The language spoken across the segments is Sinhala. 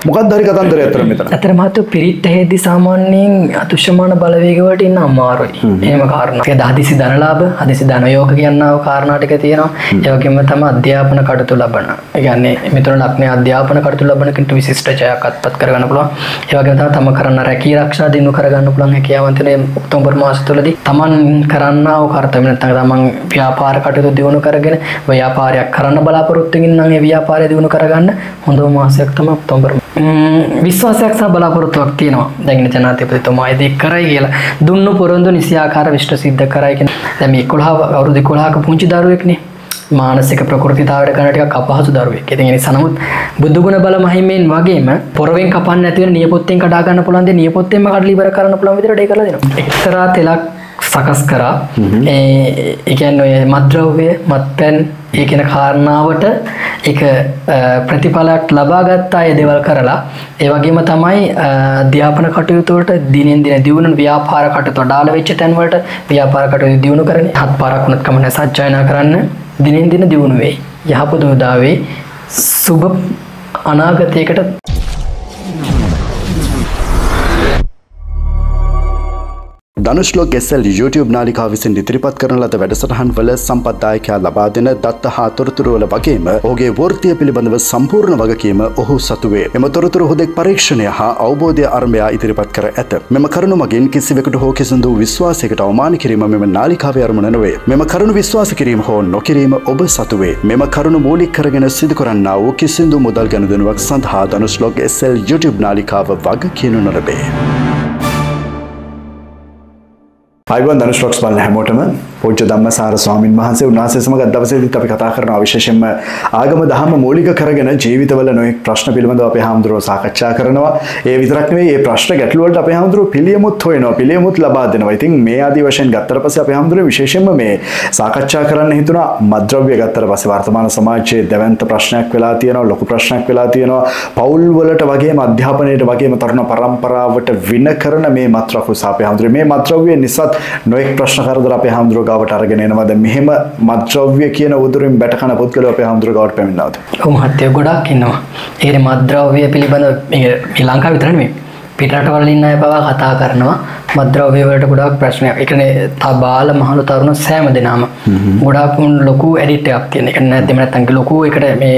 මොකක්ද හරි කතන්දරය අතර මෙතන. අතර මාතු පිරිත් හේදී සාමාන්‍යයෙන් අතුෂ්‍යමාන බලවේග වලට ඉන්න අමාරුයි. එහෙම කාරණා. ඒක හදිසි ධනලාභ, හදිසි ධනයෝග කියනවා කාරණා ටික තියෙනවා. ඒ වගේම තමයි අධ්‍යාපන කටයුතු ලබන. ඒ කියන්නේ මෙතන ලක්ෂණ අධ්‍යාපන කටයුතු ලබන කෙනෙකුට විශිෂ්ට ජයක් අත්පත් කරගන්න පුළුවන්. ඒ වගේම තමයි තම කරන රැකී ආරක්ෂා දිනු කරගන්න පුළුවන් හැකියාවන් තියෙන ඔක්තෝබර් මාස තුලදී තමන් කරන්නා වූ කර්තව්‍ය නැත්නම් තමන් ව්‍යාපාර කටයුතු දිනු කරගෙන ව්‍යාපාරයක් කරන්න බලාපොරොත්තු වෙන නම් ඒ ව්‍යාපාරය දිනු කරගන්න හොඳම මාසයක් තමයි ඔක්තෝබර්. විශ්වාසයක් සහ බලාපොරොත්තුවක් තියෙනවා. දැන් ජනාධිපතිතුමා ඒක කරයි කියලා දුන්නු පොරොන්දු නිසියාකාර විශ්ව සිද්ධ කරයි කියන. දැන් මේ 11 අවුරුදු 11ක පුංචි දරුවෙක්නේ. මානසික ප්‍රකෘතිතාවයට ගන්න ටිකක් අපහසු දරුවෙක්. ඉතින් ඒ නිසා නමුත් බුදුගුණ බල මහිමෙන් වගේම පොරවෙන් කපන්න නැති වෙන නියපොත්තෙන් කඩා ගන්න පුළුවන් දේ නියපොත්තෙන්ම කඩලා ඉවර කරන්න පුළුවන් විදිහට ඒක කරලා දෙනවා. එක්තරා තෙලක් සකස් කරා ඒ කියන්නේ ඔය මත්ද්‍රව්‍ය මත්පැන් ඒ කියන කාරණාවට ඒක ප්‍රතිඵලයක් ලබා ගත්තා ඒ දේවල් කරලා ඒ වගේම තමයි අධ්‍යාපන කටයුතු වලට දිනෙන් දින දියුණු ව්‍යාපාර කටයුතු අඩාල වෙච්ච තැන් වලට ව්‍යාපාර කටයුතු දියුණු කරන්නේ හත් පාරක් වුණත් කමන්නේ සත්‍යයනා කරන්න දිනෙන් දින දියුණු වෙයි යහපත උදාවේ සුබ අනාගතයකට ධනුෂ්ලෝක SL YouTube නාලිකාව විසින් ඉදිරිපත් කරන ලද වැඩසටහන් වල සම්පත්දායකයා ලබා දෙන දත්ත හා තොරතුරු වල වගේම ඔහුගේ වෘත්තිය පිළිබඳව සම්පූර්ණ වගකීම ඔහු සතු වේ. මෙම තොරතුරු හුදෙක් පරීක්ෂණය හා අවබෝධය අරඹයා ඉදිරිපත් කර ඇත. මෙම කරුණු මගින් කිසිවෙකුට හෝ කිසිදු විශ්වාසයකට අවමාන කිරීම මෙම නාලිකාවේ අරමුණ නොවේ. මෙම කරුණු විශ්වාස කිරීම හෝ නොකිරීම ඔබ සතු වේ. මෙම කරුණු මූලික කරගෙන සිදු කරන්නා වූ කිසිදු මුදල් ගනුදෙනුවක් සඳහා ධනුෂ්ලෝක SL YouTube නාලිකාව වගකීම් නොලබේ. අයිබෝන් ධනුෂ්ලෝක්ස් බලන හැමෝටම පූජ්‍ය ධම්මසාර ස්වාමින් වහන්සේ උන්වහන්සේ සමග දවසේදීත් අපි කතා කරනවා විශේෂයෙන්ම ආගම දහම මූලික කරගෙන ජීවිතවල නොයෙක් ප්‍රශ්න පිළිබඳව අපේ හාමුදුරුවෝ සාකච්ඡා කරනවා. ඒ විතරක් නෙවෙයි මේ ප්‍රශ්න ගැටළු වලට අපේ හාමුදුරුවෝ පිළියමුත් හොයනවා, පිළියමුත් ලබා දෙනවා. ඉතින් මේ ආදී වශයෙන් ගත්තට පස්සේ අපේ හාමුදුරුවෝ විශේෂයෙන්ම මේ සාකච්ඡා කරන්න හිතුණා මත්ද්‍රව්‍ය ගත්තට පස්සේ වර්තමාන සමාජයේ දැවැන්ත ප්‍රශ්නයක් වෙලා තියෙනවා, ලොකු ප්‍රශ්නයක් වෙලා තියෙනවා. පෞල් වලට වගේම අධ්‍යාපනයට වගේම තරුණ පරම්පරාවට වින කරන මේ මත්ද්‍රව්‍ය අපේ හාමුදුරුවෝ මේ මත්ද්‍රව්‍ය නිසා නොයෙක් ප්‍රශ්න කරදර අපේ හාමුදුරුවෝ ගාවට අරගෙන එනවා. දැන් මෙහෙම මත්ද්‍රව්‍ය කියන උදුරින් බැටකන පුද්ගලයෝ අපේ හාමුදුරුවෝ ගාවට පැමිණනවාද? ඔව් මහත්තයෝ ගොඩක් ඉන්නවා. ඒ මත්ද්‍රව්‍ය පිළිබඳව මේ ලංකාව විතර නෙමෙයි පිටරටවල ඉන්න අය පවා කතා කරනවා. මත්ද්‍රව්‍ය වලට ගොඩක් ප්‍රශ්නයක්. ඒ කියන්නේ තබාල මහලු තරුණ සෑම දෙනාම ගොඩක් ලොකු එඩිට් එකක් තියෙන. ඒක නැත්නම් ලොකු එකට මේ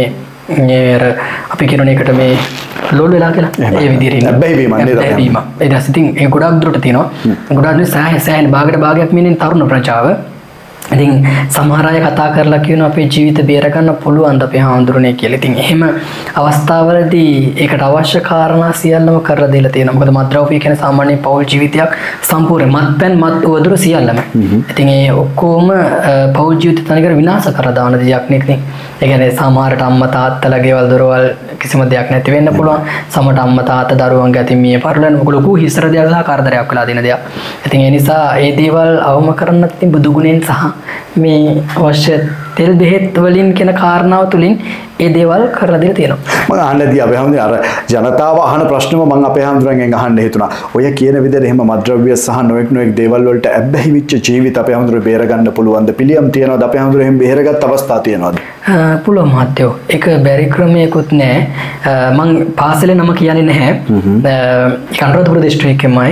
අපි කියන එකට මේ ලෝල් වෙලා කියලා ඒ විදිහට බැහැවීම නේද? බැහැවීම. ඒ දැස් ඉතින් ඒ ගොඩක් දුරට තියෙනවා. ගොඩක් සෑහෙන භාගයක් මිනින් තරුණ ප්‍රජාව. ඉතින් සමහර අය කතා කරලා කියනවා අපේ ජීවිත බේර ගන්න පුළුවන් අපේ හාමුදුරනේ කියලා. ඉතින් එහෙම අවස්ථාවලදී ඒකට අවශ්‍ය කාරණා සියල්ලම කරලා දීලා තියෙනවා. මොකද මත්ද්‍රව්‍ය කියන්නේ සාමාන්‍ය පෞල් ජීවිතයක් සම්පූර්ණ මත්පැන් මත් උවදුරු සියල්ලම. ඉතින් ඒ ඔක්කොම පෞල් ජීවිත තනිකර විනාශ කරලා දාන දෙයක් නේ. ඒ කියන්නේ සමහරට අම්මා තාත්තලා ගෙවල් දොරවල් කිසිම දෙයක් නැති වෙන්න පුළුවන්. සමහරට අම්මා තාත්තා දරුවන්ගේ අතින් මිය පරලන ලොකු හිසර දෙයක් සහ කරදරයක් වෙලා දෙන දෙයක්. ඉතින් ඒ නිසා ඒ දේවල් අවම කරන්නත් ඉතින් බුදු ගුණෙන් සහ මේ අවශ්‍ය තෙල් බෙහෙත් වලින් කියන කාරණාව තුලින් ඒ දේවල් කරලා දෙලා තියෙනවා. මම අහන්නදී අපේ හැමෝම අර ජනතාව අහන ප්‍රශ්නම මම අපේ හැමෝගෙන් අහන්න හිතුණා. ඔය කියන විදිහට එහෙම මත්ද්‍රව්‍ය සහ නොඑක් දේවල් වලට ඇබ්බැහි වෙච්ච ජීවිත අපේ හැමෝම බේර ගන්න පුළුවන්ද? පිළියම් තියනවාද? අපේ හැමෝම එහෙම බේරගත් අවස්ථා තියනවාද? පුළුවන් මහත්තයෝ. ඒක බැරි ක්‍රමයකුත් නෑ. මම පාසලේ නම කියන්නේ නැහැ. කන්ට්‍රෝල්පුර දිස්ත්‍රික්කෙමයි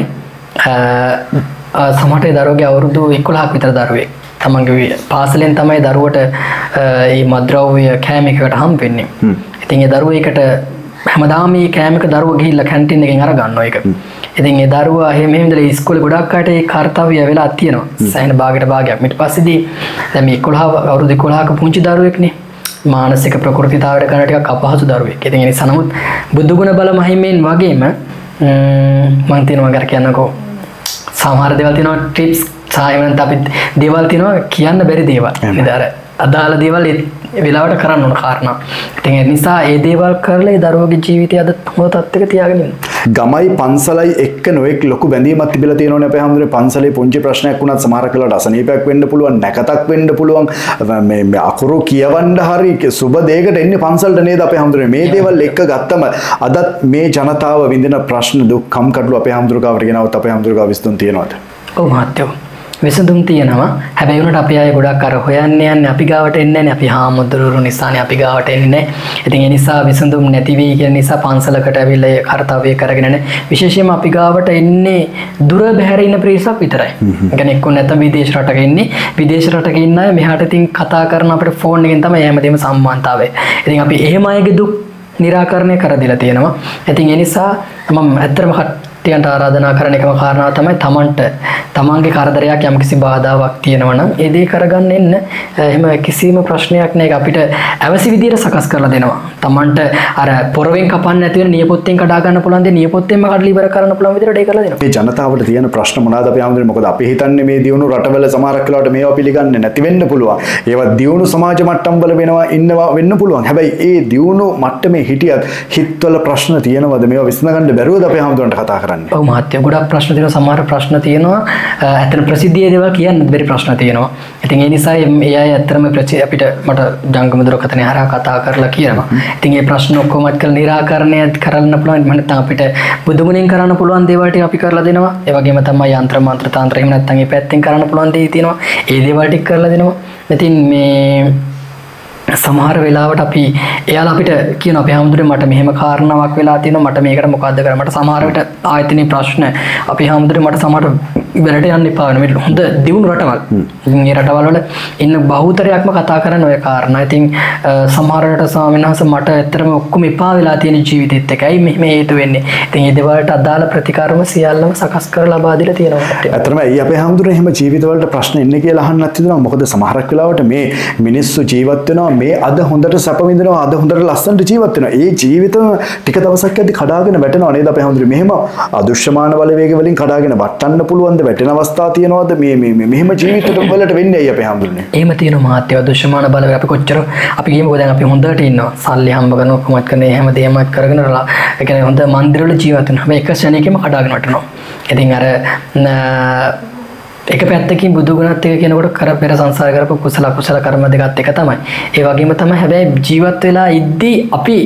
සමහරට දරුවගේ අවුරුදු 11ක් විතර දරුවෙක්. තමන්ගේ පාසලෙන් තමයි දරුවට මේ මත්ද්‍රව්‍ය කෑම එකකට හම්බ වෙන්නේ. ඉතින් ඒ දරුවා ඒකට හැමදාම මේ කෑම එක දරුවා ගිහිල්ලා කැන්ටින් එකෙන් අර ගන්නවා ඒක. ඉතින් ඒ දරුවා එහෙම ඉඳලා ඉස්කෝලේ ගොඩක් අයට ඒ කාර්යය වෙලා තියෙනවා. සෑහෙන භාගයක්. ඊට පස්සේදී දැන් මේ 11 අවුරුදු 11ක පුංචි දරුවෙක්නේ. මානසික ප්‍රකෘතිතාවයට ගන්න ටිකක් අපහසු දරුවෙක්. ඉතින් ඒ නිසා නමුත් බුදුගුණ බල මහිමෙන් වගේම මම තියෙනවා ගර කියන්නකෝ සමහර දේවල් තියෙනවා ටිප්ස් සායමන්ත අපි දේවල් තියෙනවා කියන්න බැරි දේවල්. නේද? අර අදාළ දේවල් වෙලාවට කරන්න ඕන කාරණා. ඉතින් ඒ නිසා ඒ දේවල් කරලා ඒ දරුවගේ ජීවිතය අද හොඳ තත්ත්වයක තියාගෙන ඉන්න. ගමයි පන්සලයි එක්ක නොඑක් ලොකු බැඳීමක් තිබිලා තියෙනවනේ අපේ හැමෝම. පන්සලේ පුංචි ප්‍රශ්නයක් වුණත් සමහර කලකට අසනීපයක් වෙන්න පුළුවන්, නැකතක් වෙන්න පුළුවන්. මේ අකුරු කියවන්න හරි සුබ දෙයකට එන්නේ පන්සලට නේද අපේ හැමෝම. මේ දේවල් එක්ක ගත්තම අදත් මේ ජනතාව විඳින ප්‍රශ්න දුක් කම්කටොළු අපේ හැමෝම ගාවට ගෙනවත් අපේ හැමෝම ගාව විශ්තුන් තියනවාද? ඔව් මහත්තයෝ. විසඳුම් තියෙනවා. හැබැයි උනට අපි අය ගොඩක් අර හොයන්නේ යන්නේ අපි ගාවට එන්නේ නැහැ. අපි හාමුදුරුවෝ නිසානේ අපි ගාවට එන්නේ නැහැ. ඉතින් ඒ නිසා විසඳුම් නැති වෙයි කියන නිසා පන්සලකට ඇවිල්ලා ඒ කාර්යය කරගෙන නැහැ. විශේෂයෙන්ම අපි ගාවට එන්නේ දුර බැහැර ඉන්න පිරිසක් විතරයි. ඒ කියන්නේ එක්ක නැත්නම් විදේශ රටක ඉන්නේ. විදේශ රටක ඉන්න අය මෙහාට ඉතින් කතා කරන අපිට ෆෝන් එකෙන් තමයි හැමදේම සම්මානතාවය. ඉතින් අපි එහෙම අයගේ දුක් निराකරණය කර දීලා තියෙනවා. ඉතින් ඒ නිසා මම ඇත්තටම කට්ටියන්ට ආරාධනා කරන එකම කාරණාව තමයි තමන්ගේ කරදරයක් යම්කිසි බාධාවක් තියෙනවා නම් ඒ දේ කරගන්න එන්න. එහෙම කිසිම ප්‍රශ්නයක් නැහැ. අපිට අවශ්‍ය විදියට සකස් කරලා දෙනවා. තමන්ට අර පොරවෙන් කපන්න නැති වෙන නියපොත්තෙන් කඩා ගන්න පුළුවන් දේ නියපොත්තෙන්ම කඩලා ඉවර කරන්න පුළුවන් විදියට ඒක කරලා දෙනවා. මේ ජනතාවට තියෙන ප්‍රශ්න මොනවාද අපි ආමුදුනේ? මොකද අපි හිතන්නේ මේ දියුණු රටවල සමහරක් වෙලාවට මේවා පිළිගන්නේ නැති වෙන්න පුළුවන්. ඒවා දියුණු සමාජ මට්ටම් වල ඉන්නවා වෙන්න පුළුවන්. හැබැයි ඒ දියුණු මට්ටමේ හිටියත් හිතවල ප්‍රශ්න තියෙනවද? මේවා විසඳගන්න බැරුවද අපි ආමුදුරන්ට කතා කරන්නේ? ඔව් මහත්තයා ගොඩක් ප්‍රශ්න තියෙනවා. සමහර ප්‍රශ්න තියෙනවා. ඇත්තට ප්‍රසිද්ධියේ දේවල් කියන්න බැරි ප්‍රශ්න තියෙනවා. ඉතින් ඒ නිසා ඒ අය ඇත්තටම අපිට මට ජංගම දුරකථනය හරහා කතා කරලා කියනවා. ඉතින් මේ ප්‍රශ්න ඔක්කොමත් කරලා निराකරණය කරන්න පුළුවන්. එහෙම නැත්නම් අපිට බුදුගුණෙන් කරන්න පුළුවන් දේවල් ටික අපි කරලා දෙනවා. ඒ වගේම තමයි යంత్ర මන්ත්‍ර තාන්ත්‍ර එහෙම නැත්නම් මේ පැත්තෙන් කරන්න පුළුවන් දේ තියෙනවා. ඒ දේවල් ටික කරලා දෙනවා. ඉතින් මේ සමහර වෙලාවට අපි එයාලා අපිට කියන අපේ හැමදෙරේ මට මෙහෙම කාරණාවක් වෙලා තියෙනවා මට මේකට මොකද්ද කරන්න මට සමහර විට ආයතනයේ ප්‍රශ්න අපි හැමදෙරේ මට සමහර වෙලට යන්න එපා වෙන මේ හොඳ දියුණු රටවල් ඉතින් මේ රටවල් වල ඉන්න බහුතරයක්ම කතා කරන ඔය කාරණා. ඉතින් සමහර රට ස්වාමීන් වහන්සේ මට ඇත්තටම ඔක්කොම එපා වෙලා තියෙන ජීවිතෙත් එකයි මෙහෙම හේතු වෙන්නේ. ඉතින් මේ දේවල්ට අදාළ ප්‍රතිකාරම සියල්ලම සකස් කරලා ලබා දීලා තියෙනවා. ඇත්තටම ඊ අපේ හැමදෙරේ එහෙම ජීවිතවලට ප්‍රශ්න එන්නේ කියලා අහන්නත් හිතනවා. මොකද සමහරක් වෙලාවට මේ මිනිස්සු ජීවත් වෙනවා මේ අද හොඳට සැප විඳිනවා අද හොඳට ලස්සනට ජීවත් වෙනවා. ඒ ජීවිතම ටික දවසක් යද්දි කඩාගෙන වැටෙනවා නේද අපේ හැමදෙරේ? මෙහෙම අදුෂ්‍යමාන බලවේග වලින් කඩාගෙන වටන්න පුළුවන්ද? වැටෙන අවස්ථා තියෙනවද? මෙහෙම ජීවිත වලට වෙන්නේ ඇයි අපේ හැමදෙරේ? එහෙම තියෙනවා මහත්ය අදුෂ්‍යමාන බලවේග අපි කොච්චර අපි කියමුකෝ දැන් අපි හොඳට ඉන්නවා. සල්ලි හම්බ කරනවා කොහොමද කරන්නේ හැම දෙයක්ම කරගෙන ඒ කියන්නේ හොඳ මන්දිරවල ජීවත් වෙනවා. හැබැයි එක ශරණයකම කඩාගෙන වැටෙනවා. ඉතින් අර එක පැත්තකින් බුදු ගුණත් එක කියනකොට කර පෙර සංසාර කරපු කුසල කුසල කර්ම දෙකත් එක තමයි. ඒ වගේම තමයි හැබැයි ජීවත් වෙලා ඉද්දී අපි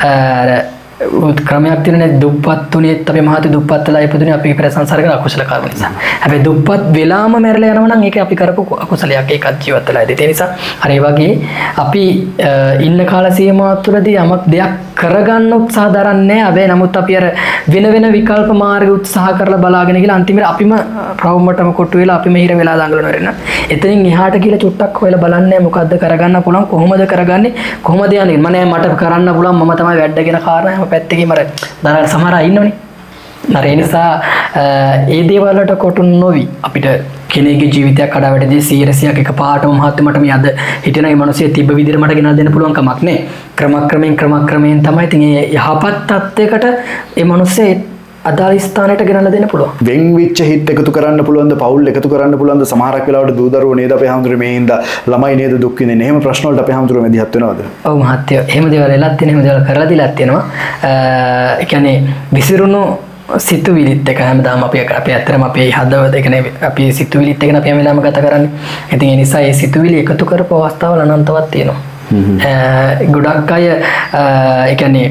ක්‍රමයක් තියෙනනේ දුප්පත් තුනේත් අපි මහත් දුප්පත් වෙලා ඉපදුනේ අපි පෙර සංසාර කර අකුසල කර්ම නිසා. හැබැයි දුප්පත් වෙලාම මැරලා යනවා නම් ඒක අපි කරපු අකුසලයක් ඒකත් ජීවත් වෙලා ඉඳී. ඒ නිසා අර ඒ වගේ අපි ඉන්න කාල සීමාව තුළදී යමක් දෙයක් කරගන්න උත්සාහ දරන්නේ. හැබැයි නමුත් අපි අර වෙන විකල්ප මාර්ග උත්සාහ කරලා බලාගෙන ගිහලා අන්තිමට අපිම ප්‍රවුමටම කොටු වෙලා අපිම හිර වෙලා දඟලන වෙරෙන. එතනින් එහාට කියලා චුට්ටක් හොයලා බලන්නේ මොකද්ද කරගන්න පුළුවන් කොහොමද කරගන්නේ කොහොමද යන්නේ මට කරන්න පුළුවන් මම තමයි වැඩගෙන කාරණා පැත්තකින් මර දරන සමහර අය ඉන්නවනේ. ඒ නිසා ඒ දේවල් වලට කොටු නොවි අපිට කෙනෙකුගේ ජීවිතයක් කඩාවැටෙද්දී 100ක් එකපාරටම මහත්මයාට මේ අද හිටින මේ මිනිස්සේ තිබ්බ විදිහට මට ගෙනල්ලා දෙන්න පුළුවන් කමක් නෑ. ක්‍රමක්‍රමයෙන් තමයි ඉතින් මේ යහපත් තත්යකට මේ මිනිස්සේ අදාළ ස්ථානයට ගෙනල්ලා දෙන්න පුළුවන්. වෙන් වෙච්ච හිත් එකතු කරන්න පුළුවන්ද? පවුල් එකතු කරන්න පුළුවන්ද? සමහරක් වෙලාවට දූ දරුවෝ නේද අපේ හැමදෙරේ මේ හින්දා ළමයි නේද දුක් විඳින්නේ. එහෙම ප්‍රශ්න වලට අපේ හැමදෙරේ මැදිහත් වෙනවද? ඔව් මහත්තයෝ එහෙම දේවල් වෙලත් තියෙන එහෙම දේවල් කරලා දීලාත් තියෙනවා. ඒ කියන්නේ විසිරුණු සිතුවිලිත් එක හැමදාම අපි ඇත්තටම අපේ හදවත ඒ කියන්නේ අපි සිතුවිලිත් එකන අපි හැම වෙලාවම ගත කරන්නේ. ඉතින් ඒ නිසා මේ සිතුවිලි එකතු කරපු අවස්ථාවල අනන්තවත් තියෙනවා. ගොඩක් අය ඒ කියන්නේ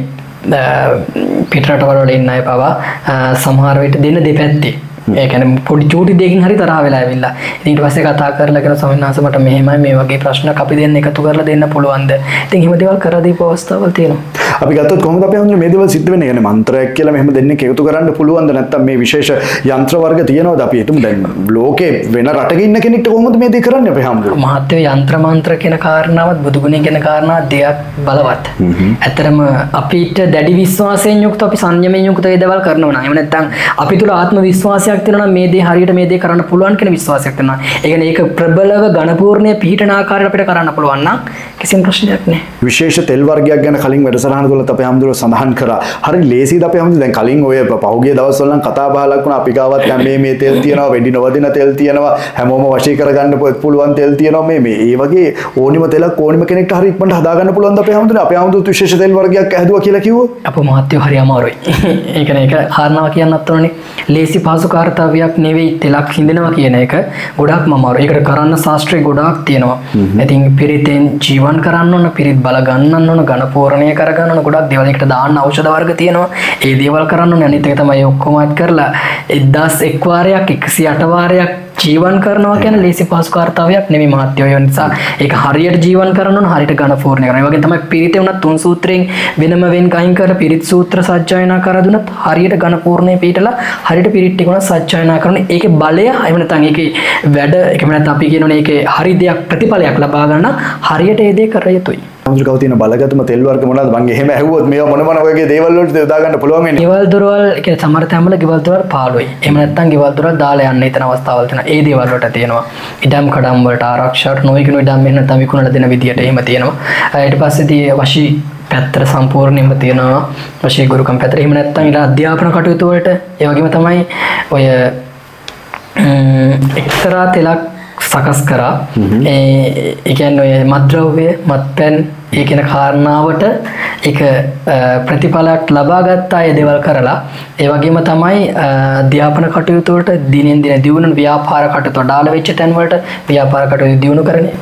පිටරටවල වල ඉන්න අය පවා සමහර විට දෙන්න දෙපැත්තේ ඒ කියන්නේ පොඩි චූටි දෙයකින් හරි තරහ වෙලා ඇවිල්ලා. ඉතින් ඊට පස්සේ කතා කරලා කියන ස්වාමීන් වහන්සේ මට මෙහෙමයි මේ වගේ ප්‍රශ්නක් අපි දෙන්න එකතු කරලා දෙන්න පුළුවන්ද? ඉතින් එහෙම දේවල් කරලා දීපු අවස්ථාවල් තියෙනවා. අපි ගත්තොත් කොහොමද අපි හඳුනන්නේ මේ දේවල් සිද්ධ වෙන්නේ? يعني මන්ත්‍රයක් කියලා මෙහෙම දෙන්නෙක් එකතු කරන්න පුළුවන්ද? නැත්නම් මේ විශේෂ යන්ත්‍ර වර්ග තියෙනවද? අපි හිතමු දැන් ලෝකේ වෙන රටක ඉන්න කෙනෙක්ට කොහොමද මේ දේ කරන්නේ අපි හඳුනන්නේ? මහත්ය යන්ත්‍ර මන්ත්‍ර කියන කාරණාවත් බුදුගුණය කියන කාරණාව දෙයක් බලවත්. ඇත්තටම අපිට දැඩි විශ්වාසයෙන් යුක්ත අපි සංයමයෙන් යුක්ත ඒ දේවල් කරනවා නම් එහෙම නැත්නම් අපි තුල ආත්ම විශ්වාසයක් තියෙනවා නම් මේ දේ හරියට මේ දේ කරන්න පුළුවන් කියන විශ්වාසයක් තියෙනවා. ඒ කියන්නේ ඒක ප්‍රබලව ඝනපූර්ණයේ පිහිටන ආකාරයට අපිට කරන්න පුළුවන් නම් කිසිම ප්‍රශ්නයක් නැහැ. විශේෂ තෙල් වර්ගයක් ගැන කලින් වැඩසටහන තුලත් අපේ හැමදෙරේ සඳහන් කරා. හරි ලේසියිද අපේ හැමදෙරේ දැන් කලින් ඔය පහුගිය දවස්වල නම් කතා බහලක් වුණා අපි ගාවත් දැන් මේ තෙල් තියෙනවා වෙඩි නොවදින තෙල් තියෙනවා හැමෝම වශී කරගන්න පුළුවන් තෙල් තියෙනවා මේ ඒ වගේ ඕනිම තෙලක් ඕනිම කෙනෙක්ට හරි ඉක්මනට හදා ගන්න පුළුවන් ද අපේ හැමදෙරේ අපේ හැමදෙරේ විශේෂ තෙල් වර්ගයක් ඇහදුවා කියලා කිව්වොත් අපෝ මහත්යෝ හරි අමාරුයි. ඒ කියන්නේ ඒක කාරණාව කියන්නත් ඕනේ. ලේසි පහසු කාර්යයක් නෙවෙයි තෙලක් හිඳිනවා කියන එක ගොඩක්ම අමාරුයි. ඒකට කරන්න ශාස්ත්‍රය ගොඩාක් තියෙනවා. ඉතින් පිරිතෙන් ජීවන් කරන්න ඕන, පිරිත් බල ගන්නන්න ඕන, ඝන පෝරණය කර ගන්න ඕන ගොඩක් දේවල්. ඒකට දාන්න ඖෂධ වර්ග තියෙනවා. ඒ දේවල් කරන්න ඕනේ. අනිත් එක තමයි ඔක්කොම අත් කරලා 1001 වාරයක් 108 වාරයක් ජීවන් කරනවා කියන්නේ ලේසි පහසු කාර්යයක් නෙමෙයි මහත්යෝ. ඒ නිසා ඒක හරියට ජීවන් කරනවා නම් හරියට ඝන පූර්ණ කරනවා. ඒ වගේ තමයි පිරිතේ උනත් තුන් සූත්‍රයෙන් වෙනම වෙන් කයින් කර පිරිත් සූත්‍ර සජ්ජායනා කර දුනත් හරියට ඝන පූර්ණේ පිටලා හරියට පිරිත් ටික උනත් සජ්ජායනා කරන ඒකේ බලය එහෙම නැත්නම් ඒකේ වැඩ එහෙම නැත්නම් අපි කියනෝනේ ඒකේ හරි දෙයක් ප්‍රතිඵලයක් ලබා ගන්න හරියට ඒ දේ කර යුතුයි. අමුතුකව තියෙන බලගතම තෙල් වර්ග මොනවද මං එහෙම ඇහුවොත් මේවා මොන වගේ දේවල් වලට යොදා ගන්න පුළුවන් වෙන්නේ. ගෙවල් දොරවල් කියන්නේ සමහර තැන්වල ගෙවල් දොරවල් 15යි. එහෙම නැත්නම් ගෙවල් දොරවල් දාලා යන්න හිතන අවස්ථාවල් තියෙනවා. ඒ දේවල් වලට තියෙනවා. ඉඩම් කඩම් වලට ආරක්ෂාවට නොයකිනු ඉඩම් එහෙම නැත්නම් විකුණලා දෙන විදියට එහෙම තියෙනවා. ඊට පස්සේදී වශී පැත්තට සම්පූර්ණයෙන්ම තියෙනවා. වශී ගුරුකම් පැත්තට. එහෙම නැත්නම් ඊට අධ්‍යාපන කටයුතු වලට ඒ වගේම තමයි ඔය එක්තරා තෙලක් සකස් කරා ඒ කියන්නේ ඔය මත්ද්‍රව්‍ය මත්පැන් ඒ කියන කාරණාවට ඒක ප්‍රතිඵලයක් ලබා ගත්තා ඒ දේවල් කරලා ඒ වගේම තමයි අධ්‍යාපන කටයුතු වලට දිනෙන් දින දියුණු ව්‍යාපාර කටයුතු ඩාල වෙච්ච තැන් වලට ව්‍යාපාර කටයුතු දියුණු කරන්නේ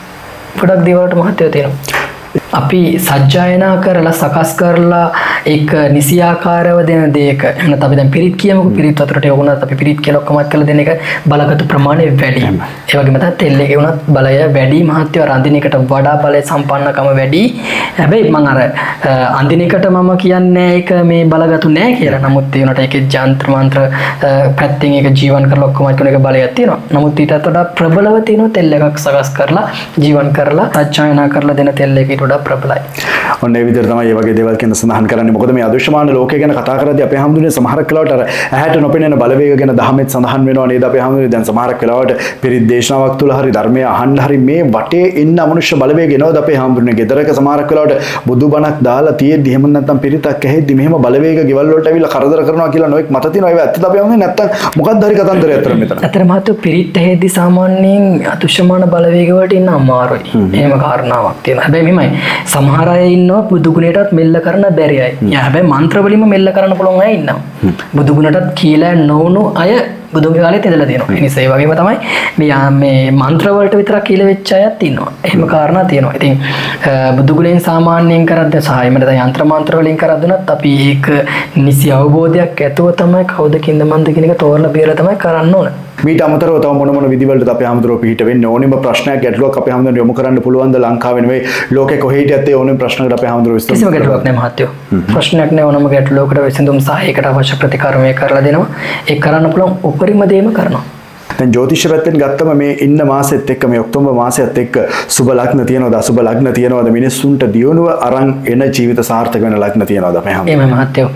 ගොඩක් දේවල් වලට මහත්ය තියෙනවා. අපි සජ්ජායනා කරලා සකස් කරලා ඒක නිසියාකාරව දෙන දෙයක එහෙනම් අපි දැන් පිරිත් කියමුකෝ පිරිත් වතුරට යොගුණත් අපි පිරිත් කියලා ඔක්කොමත් කරලා දෙන එක බලගත් ප්‍රමාණය වැඩි. ඒ වගේම තමයි තෙල් එකේ උනත් බලය වැඩි මහත්ය රඳින එකට වඩා බලය සම්පන්නකම වැඩි. හැබැයි මම අර අඳින එකට මම කියන්නේ ඒක මේ බලගතු නෑ කියලා. නමුත් ඒ උනට ඒකේ ජන්ත්‍ර මන්ත්‍ර පැත්තෙන් ඒක ජීවන් කරලා ඔක්කොමත් කරන එක බලයක් තියෙනවා. නමුත් ඊටත් වඩා ප්‍රබලව තියෙනවා තෙල් එකක් සකස් කරලා ජීවන් කරලා සජ්ජායනා කරලා දෙන තෙල් එකේ වඩා ප්‍රබලයි. ඔන්න ඒ විදිහට තමයි මේ වගේ දේවල් කියන සඳහන් කරන්නේ. මොකද මේ අදෘශ්‍යමාන ලෝකය ගැන කතා කරද්දී අපේ හැමෝටම සමහරක් වෙලාවට අර ඇහැට නොපෙනෙන බලවේග ගැන දහමෙත් සඳහන් වෙනවා නේද? අපේ හැමෝටම දැන් සමහරක් වෙලාවට පිරිත් දේශනාවක් තුල හරි ධර්මය අහන්න හරි මේ වටේ ඉන්න අමනුෂ්‍ය බලවේග එනවද අපේ හැමෝටම? ගෙදරක සමහරක් වෙලාවට බුදුබණක් දාලා තියෙද්දි එහෙම නැත්නම් පිරිතක් ඇහෙද්දි මෙහෙම බලවේග ගෙවල් වලට ඇවිල්ලා කරදර කරනවා කියලා නොඑක් මත තියෙනවා. ඒවා ඇත්තද අපේ හැමෝටම නැත්නම් මොකක්ද හරි කතන්දරයක් අතර මෙතන? අතර මහත්ව පිරිත් ඇහෙද්දි සාමාන්‍යයෙන් අදෘශ්‍යමාන බලවේග වලට ඉන්න අමාරුයි. එහෙම කාරණාවක් තියෙනවා. හැබැයි මෙහෙමයි සමහර අය ඉන්නවා බුදු ගුණයටත් මෙල්ල කරන්න බැරි අය. හැබැයි මන්ත්‍ර වලින්ම මෙල්ල කරන්න පුළුවන් අය ඉන්නවා. බුදු ගුණටත් කියලා නොවුණු අය බුදුන්ගේ කාලෙත් ඉඳලා තියෙනවා. ඒ නිසා ඒ වගේම තමයි මේ මන්ත්‍ර වලට විතරක් කියලා වෙච්ච අයත් ඉන්නවා. එහෙම කාරණා තියෙනවා. ඉතින් බුදු ගුණෙන් සාමාන්‍යයෙන් කරද්ද සහ එහෙම නැත්නම් යంత్ర මන්ත්‍ර වලින් කරද්දුනත් අපි ඒක නිසි අවබෝධයක් ඇතුව තමයි කවුද කින්ද මන්ද කියන එක තෝරලා බේරලා තමයි කරන්න ඕන. මීට අමතරව තව මොන විදිවලට අපේ හැමදෙරෝ පිට වෙන්නේ ඕනෙම ප්‍රශ්නයක් ගැටලුවක් අපේ හැමදෙරෝ යොමු කරන්න පුළුවන් ද ලංකාවේ නෙවෙයි ලෝකේ කොහේ හිටියත් ඒ ඕනෙම ප්‍රශ්නකට අපේ හැමදෙරෝ විසඳුම් කිසිම ගැටලුවක් නැහැ මහත්තයෝ. ප්‍රශ්නයක් නැහැ ඕනම ගැටලුවකට විසඳුම් සහ ඒකට අවශ්‍ය ප්‍රතිකර්ම කරලා දෙනවා. ඒක කරන්න පුළුවන් උපරිම දේම කරනවා. දැන් ජ්‍යොතිෂ පැත්තෙන් ගත්තම මේ ඉන්න මාසෙත් එක්ක මේ ඔක්තෝබර් මාසෙත් එක්ක සුබ ලග්න තියෙනවද අසුබ ලග්න තියෙනවද මිනිස්සුන්ට දියුණුව අරන් එන ජීවිත සාර්ථක වෙන ලග්න තියෙනවද අපේ හැමෝම? එහෙම මහත්තයෝ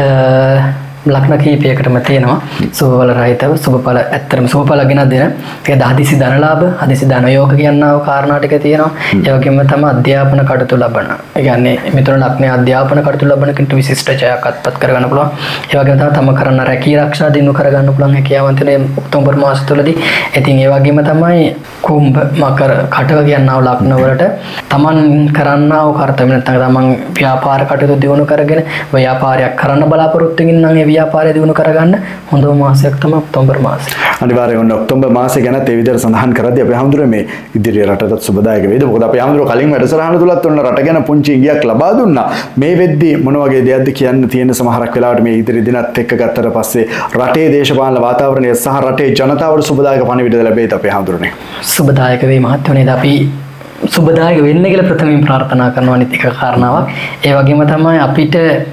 ලක්න කීපයකටම තියෙනවා සුබඵල රහිතව සුබඵල ඇත්තටම සුබඵල ගෙන දෙන ඒක හදිසි ධනලාභ හදිසි ධනයෝග කියනවා කාරණා ටික තියෙනවා ඒ වගේම තමයි අධ්‍යාපන කටයුතු ලබන. ඒ කියන්නේ මෙතන ලක්නේ අධ්‍යාපන කටයුතු ලබන කෙනෙකුට විශිෂ්ට ජයක් අත්පත් කරගන්න පුළුවන්. ඒ වගේම තමයි තම කරන රැකී ආරක්ෂා දිනු කරගන්න පුළුවන් හැකියාවන් තියෙන ඔක්තෝබර් මාස තුලදී. ඉතින් ඒ වගේම තමයි කුම්භ මකර කටක කියනවා ලග්න වලට තමන් කරන්නා වූ කර්තව්‍ය නැත්නම් තමන් ව්‍යාපාර කටයුතු දිනු කරගෙන ව්‍යාපාරයක් කරන්න බලාපොරොත්තු වෙන නම් ව්‍යාපාරය දිනු කරගන්න හොඳම මාසයක් තමයි ඔක්තෝබර් මාසය. අනිවාර්යයෙන්ම ඔක්තෝබර් මාසය ගැන ඒ විදිහට සඳහන් කරද්දී අපේ හැමදෙරෝ මේ ඉදිරිය රටටත් සුබදායක වේද? මොකද අපේ හැමදෙරෝ කලින් වැඩසටහන තුලත් ඔන්න රට ගැන පුංචි ඉඟියක් ලබා දුන්නා. මේ වෙද්දී මොන වගේ දෙයක්ද කියන්න තියෙන සමහරක් වෙලාවට මේ ඉදිරි දිනත් එක්ක ගත්තට පස්සේ රටේ දේශපාලන වාතාවරණය සහ රටේ ජනතාවට සුබදායක පණිවිඩ ලැබෙයිද අපේ හැමදෙරෝනේ? සුබදායක වේ මහත්වෝ නේද? අපි සුබදායක වෙන්න කියලා ප්‍රථමයෙන් ප්‍රාර්ථනා කරනවා අනිත් එක කාරණාවක්. ඒ වගේම තමයි අපිට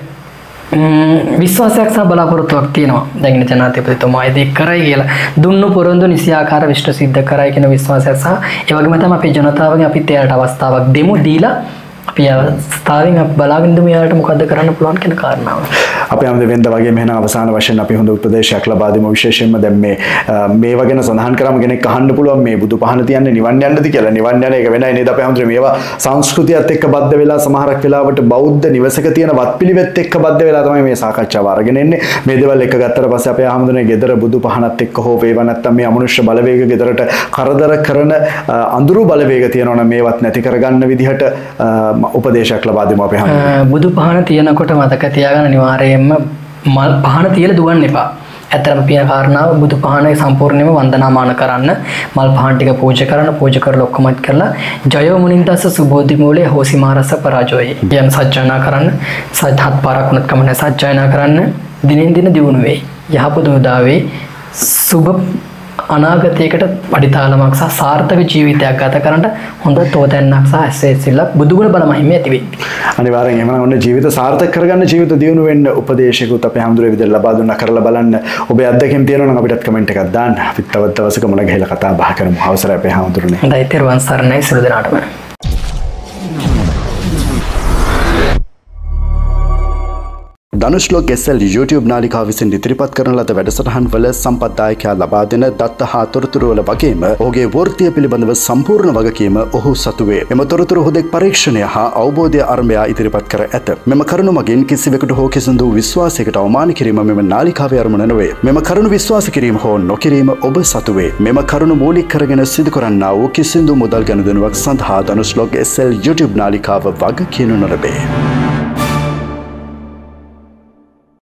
විශ්වාසයක් සහ බලාපොරොත්තුවක් තියෙනවා. දැන් ඉන්න ජනාධිපතිතුමා ඒක කරයි කියලා දුන්නු පොරොන්දු නිසියාකාර විශ්ව සිද්ධ කරයි කියන විශ්වාසයක් සහ ඒ වගේම තමයි අපේ ජනතාවගෙන් අපිත් එයාට අවස්ථාවක් දෙමු දීලා අපි අවස්ථාවෙන් අපි බලාගෙන ඉඳමු එයාට මොකද්ද කරන්න පුළුවන් කියන කාරණාව. අපි හැමදේ වෙනද වගේ මෙහෙනම් අවසාන වශයෙන් අපි හොඳ උපදේශයක් ලබා දෙමු. විශේෂයෙන්ම දැන් මේ වගේ සඳහන් කරාම කෙනෙක් අහන්න පුළුවන් මේ බුදු පහන තියන්නේ නිවන් යන්නද කියලා. නිවන් යන එක වෙනයි නේද? අපි හැමදේ මේවා සංස්කෘතියත් එක්ක බද්ධ වෙලා සමහරක් වෙලාවට බෞද්ධ නිවසක තියෙන වත්පිළිවෙත් එක්ක බද්ධ වෙලා තමයි මේ සාකච්ඡාව අරගෙන එන්නේ. මේ දේවල් එක ගත්තට පස්සේ අපේ හැමදේ ගෙදර බුදු පහනත් එක්ක හෝ වේවා නැත්තම් මේ අමනුෂ්‍ය බලවේග ගෙදරට කරදර කරන අඳුරු බලවේග තියෙනවා නම් මේවත් නැති කරගන්න විදිහට උපදේශයක් ලබා දෙමු අපේ හැමෝම. බුදු පහන තියනකොට මතක තියාගන්න අනිවාර්යයෙන්ම මල් පහන තියලා දුවන්න එපා. ඇත්තටම පියන කාරණාව බුදු පහන සම්පූර්ණයෙන්ම වන්දනාමාන කරන්න මල් පහන් ටික පූජා කරන්න පූජා කරලා ඔක්කොමත් කරලා ජයෝ මුනින්දස්ස සුබෝධි මූලේ හෝසි මාරස පරාජෝයි කියන සත්‍යනා කරන්න සත්‍යත් පාරක් උනත් කමන සත්‍යනා කරන්න දිනෙන් දින දියුණු වෙයි. යහපත උදා වේ. සුබ අනාගතයකට පරිතාලමක් සහ සාර්ථක ජීවිතයක් ගත කරන්න හොඳ තෝතැන්නක් සහ ඇසෙසිල්ලක් බුදුගුණ බල මහිමේ ඇති වෙයි. අනිවාර්යෙන් එහෙනම් ඔන්න ජීවිත සාර්ථක කරගන්න ජීවිත දියුණු වෙන්න උපදේශකුත් අපේ හැමදෙරේ විදිහට ලබා දුන්නා. කරලා බලන්න. ඔබේ අත්දැකීම් තියෙනවා නම් අපිටත් කමෙන්ට් එකක් දාන්න. අපිත් තවත් දවසක මුණ ගැහිලා කතා බහ කරමු. අවසරයි අපේ හැමදෙරේ. හොඳයි තෙරුවන් සරණයි සියලු දෙනාටම. ධනුෂ්ලෝක SL YouTube නාලිකාව විසින් ඉදිරිපත් කරන ලද වැඩසටහන් වල සම්පත්දායකයා ලබා දෙන දත්ත හා තොරතුරු වල වගේම ඔහුගේ වෘත්තිය පිළිබඳව සම්පූර්ණ වගකීම ඔහු සතු වේ. මෙම තොරතුරු හුදෙක් පරීක්ෂණය හා අවබෝධය අරඹයා ඉදිරිපත් කර ඇත. මෙම කරුණු මගින් කිසිවෙකුට හෝ කිසිදු විශ්වාසයකට අවමාන කිරීම මෙම නාලිකාවේ අරමුණ නොවේ. මෙම කරුණු විශ්වාස කිරීම හෝ නොකිරීම ඔබ සතු වේ. මෙම කරුණු මූලික කරගෙන සිදු කරන්නා වූ කිසිදු මුදල් ගනුදෙනුවක් සඳහා ධනුෂ්ලෝක SL YouTube නාලිකාව වග කියනු නොලබේ.